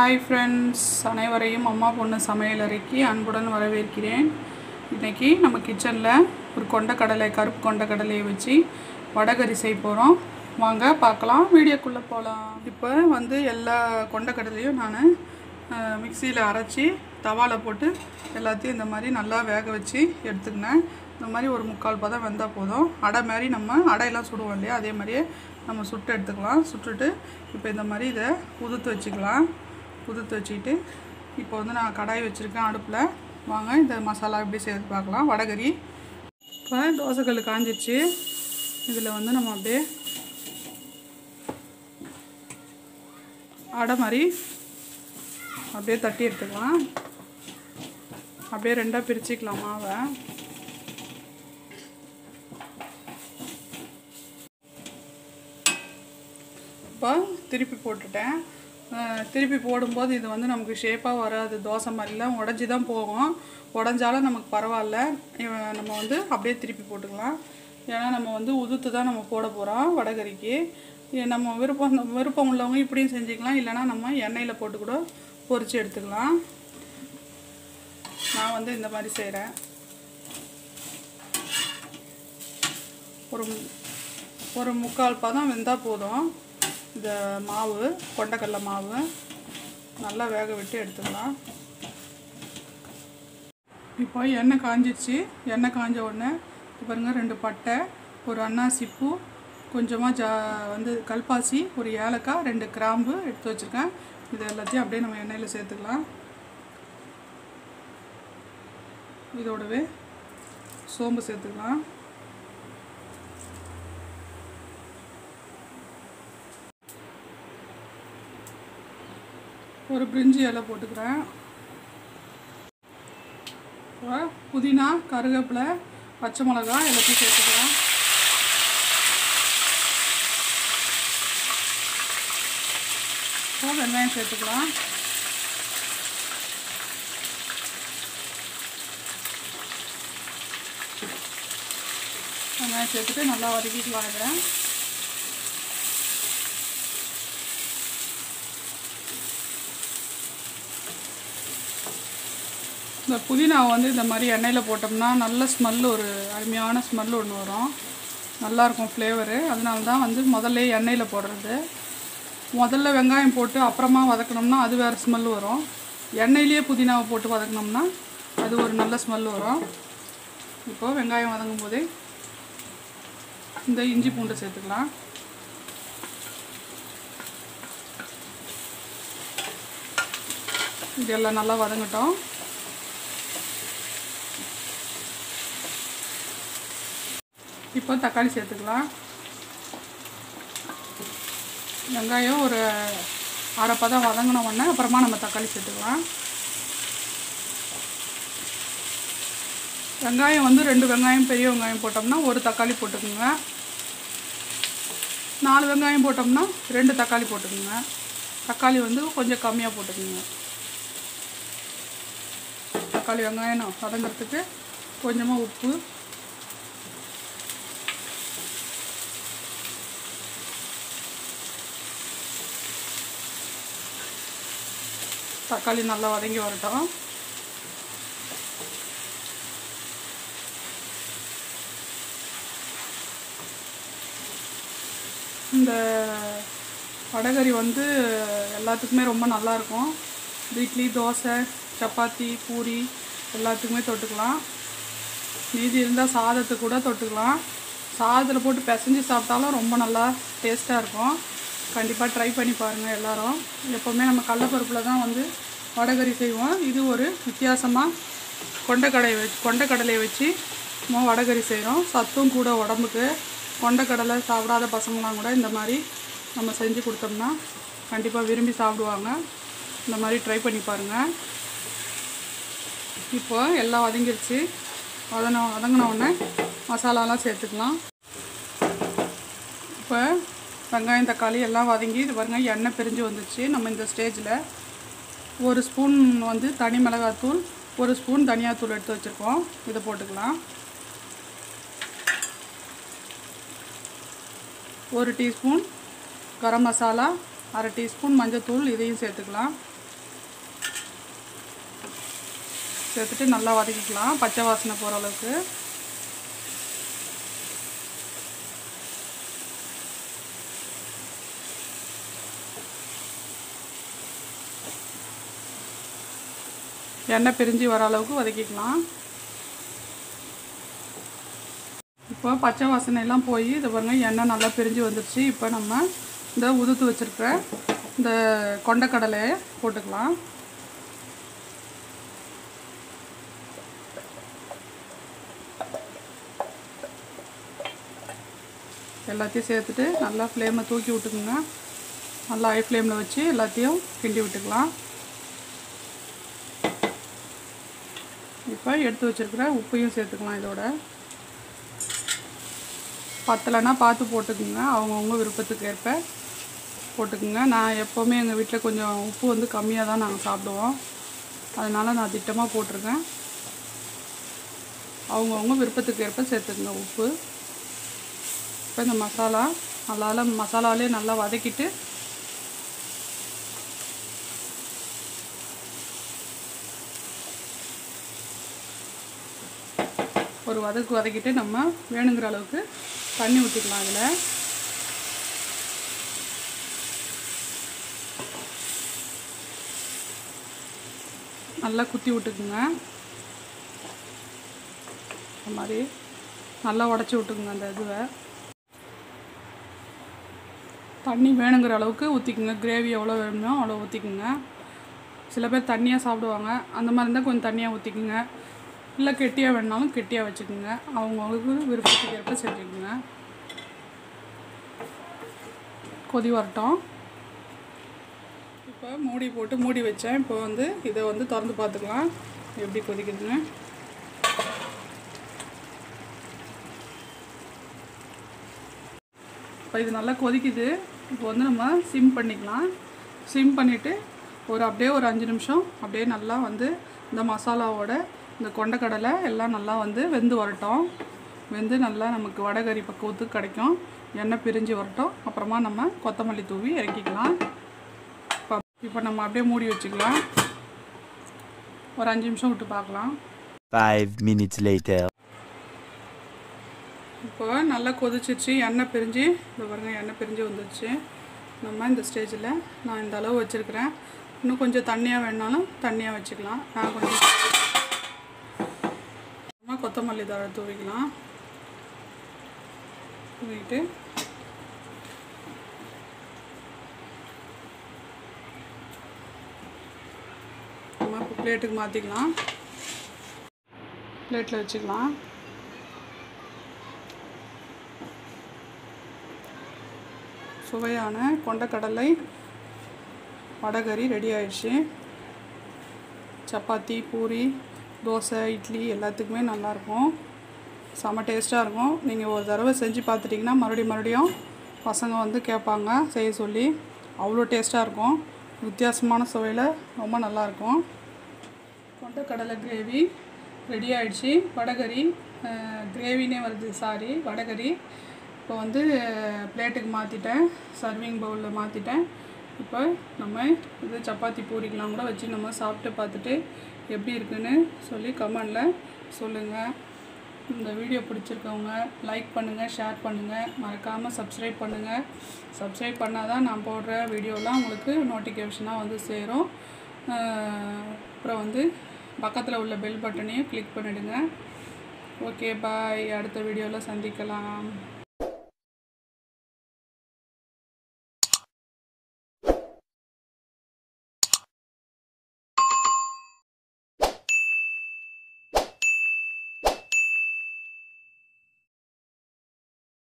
Hi friends, அனைவரையும் அம்மா பொண்ணு சமையலறைக்கு அன்புடன் வரவேற்கிறேன். இன்றைக்கி நம்ம கிச்சனில் ஒரு கொண்டக்கடலை, கருப்பு கொண்டக்கடலையை வச்சு வடகறி செய்ய போகிறோம். வாங்க பார்க்கலாம், வீடியோக்குள்ளே போகலாம். இப்போ எல்லா கொண்டக்கடலையும் நான் மிக்சியில் அரைச்சி தவாவில் போட்டு எல்லாத்தையும் இந்த மாதிரி நல்லா வேக வச்சு எடுத்துக்கினேன். இந்த மாதிரி ஒரு 3/4 பதம் வெந்தால் போதும். அடை மாதிரி நம்ம அடையெல்லாம் சுடுவோம் இல்லையா, அதே மாதிரியே நம்ம சுட்டு எடுத்துக்கலாம். சுட்டுட்டு இப்போ இந்த மாதிரி இதை உதுத்து வச்சுக்கலாம். உதுத்து வச்சுக்கிட்டு இப்போ நான் கடாய் வச்சுருக்கேன் அடுப்பில். வாங்க இந்த மசாலா எப்படி சேர்த்து பார்க்கலாம். வடகறி இப்போ தோசைக்கல் காஞ்சிச்சு. இதில் நம்ம அப்படியே அடை மாதிரி அப்படியே தட்டி எடுத்துக்கலாம். அப்படியே ரெண்டாக பிரிச்சுக்கலாம் மாவை. இப்போ திருப்பி போட்டுட்டேன். திருப்பி போடும்போது இது நமக்கு ஷேப்பாக வராது, தோசை மாதிரிலாம் உடஞ்சி தான் போகும். உடஞ்சாலும் நமக்கு பரவாயில்ல. நம்ம அப்படியே திருப்பி போட்டுக்கலாம். ஏன்னா நம்ம உதுத்து தான் நம்ம போட போகிறோம் வடகறிக்கு. நம்ம விருப்பம் உள்ளவங்க இப்படியும் செஞ்சுக்கலாம், இல்லைனா நம்ம எண்ணெயில் போட்டு கூட பொரித்து எடுத்துக்கலாம். நான் இந்த மாதிரி செய்கிறேன். ஒரு 3/4 பதம் வெந்தால் போதும். இந்த மாவு, கொண்டக்கடலை மாவு நல்லா வேக விட்டு எடுத்துக்கலாம். இப்போ எண்ணெய் காஞ்சிச்சு. எண்ணெய் காஞ்ச உடனே பாருங்கள், 2 பட்டை, ஒரு அன்னாசி பூ, கொஞ்சமாக கல்பாசி, ஒரு ஏலக்காய், 2 கிராம்பு எடுத்து வச்சுருக்கேன். இது எல்லாத்தையும் அப்படியே நம்ம எண்ணெயில் சேர்த்துக்கலாம். இதோடவே சோம்பு சேர்த்துக்கலாம். ஒரு பிரிஞ்சி இலை போட்டுக்கிறேன். புதினா, கருவேப்பிலை, பச்சை மிளகாய் எல்லாத்தையும் சேர்த்துக்கிறேன். வெங்காயம் சேர்த்துக்கலாம். வெங்காயம் சேர்த்துட்டு நல்லா வதக்கிக்கலாம். இந்த புதினாவை இந்த மாதிரி எண்ணெயில் போட்டோம்னா நல்ல ஸ்மெல்லு, ஒரு அருமையான ஸ்மெல்லு ஒன்று வரும். நல்லாயிருக்கும் ஃப்ளேவரு. அதனால தான் முதல்ல எண்ணெயில் போடுறது. முதல்ல வெங்காயம் போட்டு அப்புறமா வதக்கினோம்னா அது வேறு ஸ்மெல்லு வரும். எண்ணெயிலேயே புதினாவை போட்டு வதக்கினோம்னா அது ஒரு நல்ல ஸ்மெல்லு வரும். இப்போது வெங்காயம் வதங்கும் போதே இந்த இஞ்சி பூண்டு சேர்த்துக்கலாம். இதெல்லாம் நல்லா வதங்கட்டும். இப்போ தக்காளி சேர்த்துக்கலாம். வெங்காயம் ஒரு 1/2 பதம் வதங்கின உடனே அப்புறமா நம்ம தக்காளி சேர்த்துக்கலாம். வெங்காயம் 2 வெங்காயம், பெரிய வெங்காயம் போட்டோம்னா 1 தக்காளி போட்டுக்குங்க. 4 வெங்காயம் போட்டோம்னா 2 தக்காளி போட்டுக்குங்க. தக்காளி கொஞ்சம் கம்மியாக போட்டுக்குங்க. தக்காளி வெங்காயம் வதங்கிறதுக்கு கொஞ்சமாக உப்பு, தக்காளி நல்லா வதங்கி வரட்டும். இந்த வடகறி எல்லாத்துக்குமே ரொம்ப நல்லாயிருக்கும். இட்லி, தோசை, சப்பாத்தி, பூரி எல்லாத்துக்குமே தொட்டுக்கலாம். மீதி இருந்தால் சாதத்துக்கு கூட தொட்டுக்கலாம். சாதத்தில் போட்டு பிசைஞ்சு சாப்பிட்டாலும் ரொம்ப நல்லா டேஸ்ட்டாக இருக்கும். கண்டிப்பாக ட்ரை பண்ணி பாருங்கள் எல்லோரும். எப்போவுமே நம்ம கடலைப்பருப்பில் தான் வடகறி செய்வோம். இது ஒரு வித்தியாசமாக கொண்டக்கடலையை வச்சு நம்ம வடகறி செய்கிறோம். சத்தும் கூட உடம்புக்கு. கொண்டக்கடலை சாப்பிடாத பசங்களாம் கூட இந்த மாதிரி நம்ம செஞ்சு கொடுத்தோம்னா கண்டிப்பாக விரும்பி சாப்பிடுவாங்க. இந்த மாதிரி ட்ரை பண்ணி பாருங்கள். இப்போ எல்லாம் வதங்கிருச்சு. வதங்கின உடனே மசாலாலாம் சேர்த்துக்கலாம். இப்போ வெங்காயம், தக்காளி எல்லாம் வதங்கி இது பாருங்கள், எண்ணெய் பிரிஞ்சு வந்துச்சு. நம்ம இந்த ஸ்டேஜில் 1 ஸ்பூன் தனி மிளகாத்தூள், 1 ஸ்பூன் தனியாத்தூள் எடுத்து வச்சுருக்கோம். இதை போட்டுக்கலாம். 1 டீஸ்பூன் கரம் மசாலா, 1/2 டீஸ்பூன் மஞ்சத்தூள், இதையும் சேர்த்துக்கலாம். சேர்த்துட்டு நல்லா வதக்கிக்கலாம் பச்சை வாசனை போகிற அளவுக்கு. எண்ணெய் பிரிஞ்சு வர அளவுக்கு வதக்கிக்கலாம். இப்போ பச்சை வாசனை எல்லாம் போய் இதை பாருங்கள் எண்ணெய் நல்லா பிரிஞ்சு வந்துடுச்சு. இப்போ நம்ம இந்த உதுத்து வச்சுருக்கிற இந்த கொண்டக்கடலையை போட்டுக்கலாம். எல்லாத்தையும் சேர்த்துட்டு நல்லா ஃப்ளேமை தூக்கி விட்டுக்குங்க. நல்லா ஹை ஃப்ளேமில் வச்சு எல்லாத்தையும் கிண்டி விட்டுக்கலாம். இப்போ எடுத்து வச்சுருக்கிற உப்பையும் சேர்த்துக்கலாம். இதோட பத்தலைன்னா பார்த்து போட்டுக்குங்க, அவங்கவுங்க விருப்பத்துக்கு ஏற்ப போட்டுக்குங்க. நான் எப்போவுமே எங்கள் வீட்டில் கொஞ்சம் உப்பு வந்து கம்மியாக தான் நாங்கள் சாப்பிடுவோம், அதனால் நான் திட்டமாக போட்டிருக்கேன். அவங்கவுங்க விருப்பத்துக்கு ஏற்ப சேர்த்துக்குங்க உப்பு. இப்போ இந்த மசாலாவிலே நல்லா வதக்கிட்டு ஒரு வதக்கிட்டு நம்ம வேணுங்கிற அளவுக்கு தண்ணி ஊற்றிக்கலாம். அதில் நல்லா குத்தி விட்டுக்குங்க. இந்த மாதிரி நல்லா உடச்சி விட்டுக்குங்க. அந்த இதுவை தண்ணி வேணுங்கிற அளவுக்கு ஊற்றிக்குங்க. கிரேவி எவ்வளோ வேணுமோ அவ்வளோ ஊற்றிக்குங்க. சில பேர் தண்ணியாக சாப்பிடுவாங்க, அந்த மாதிரி இருந்தால் கொஞ்சம் தண்ணியாக ஊற்றிக்குங்க. இல்லை கெட்டியாக வேணுனாலும் கெட்டியாக வச்சுக்கோங்க, அவங்களுக்கு விருப்பத்துக்கு ஏற்ப செஞ்சுக்குங்க. கொதி வரட்டும். இப்போ மூடி போட்டு மூடி வச்சேன். இப்போ வந்து இதை வந்து திறந்து பார்த்துக்கலாம் எப்படி கொதிக்குதுன்னு. இப்போ இது நல்லா கொதிக்குது. இப்போ வந்து நம்ம சிம் பண்ணிக்கலாம். சிம் பண்ணிவிட்டு அப்படியே ஒரு 5 நிமிஷம் அப்படியே நல்லா வந்து இந்த மசாலாவோட இந்த கொண்டக்கடலை எல்லாம் நல்லா வந்து வெந்து வரட்டும். வெந்து நல்லா நமக்கு வடகறி பக்குவத்துக்கு கிடைக்கும். எண்ணெய் பிரிஞ்சு வரட்டும். அப்புறமா நம்ம கொத்தமல்லி தூவி இறக்கிக்கலாம். இப்போ நம்ம அப்படியே மூடி வச்சுக்கலாம். ஒரு 5 நிமிஷம் விட்டு பார்க்கலாம். 5 minutes later. இப்போ நல்லா கொதிச்சிருச்சு. எண்ணெய் பிரிஞ்சு இந்த பாருங்கள், எண்ணெய் பிரிஞ்சு வந்துடுச்சு. நம்ம இந்த ஸ்டேஜில் நான் இந்த அளவு வச்சுருக்கிறேன். இன்னும் கொஞ்சம் தண்ணியாக வேணுனாலும் தண்ணியாக வச்சுக்கலாம். நான் கொஞ்சம் கொத்தமல்லி தழை தூவிக்கலாம். தூவிட்டு நம்ம இப்போ பிளேட்டுக்கு மாற்றிக்கலாம். பிளேட்டில் வச்சுக்கலாம். சுவையான கொண்டக்கடலை வடகறி ரெடி ஆயிடுச்சு. சப்பாத்தி, பூரி, தோசை, இட்லி எல்லாத்துக்குமே நல்லாயிருக்கும். செம்ம டேஸ்ட்டாக இருக்கும். நீங்கள் ஒரு தடவை செஞ்சு பார்த்துட்டிங்கன்னா மறுபடியும் பசங்க வந்து கேட்பாங்க செய்ய சொல்லி. அவ்வளோ டேஸ்ட்டாக இருக்கும். வித்தியாசமான சுவையில் ரொம்ப நல்லாயிருக்கும். கொண்டக்கடலை கிரேவி ரெடி ஆகிடுச்சு. வடகறி கிரேவினே வருது, வடகறி. இப்போ வந்து பிளேட்டுக்கு மாற்றிட்டேன், சர்விங் பவுலில் மாற்றிட்டேன். இப்போ நம்ம இது சப்பாத்தி பூரிக்கெலாம் கூட வச்சு நம்ம சாப்பிட்டு பார்த்துட்டு எப்படி இருக்குன்னு சொல்லி கமெண்டில் சொல்லுங்கள். இந்த வீடியோ பிடிச்சிருக்கவங்க லைக் பண்ணுங்கள், ஷேர் பண்ணுங்கள், மறக்காமல் சப்ஸ்கிரைப் பண்ணுங்கள். சப்ஸ்கிரைப் பண்ணால் தான் நான் போடுற வீடியோலாம் உங்களுக்கு நோட்டிஃபிகேஷனாக வந்து சேரும். அப்புறம் வந்து பக்கத்தில் உள்ள பெல் பட்டனையும் கிளிக் பண்ணிவிடுங்க. Okay, bye. அடுத்த வீடியோவில் சந்திக்கலாம்.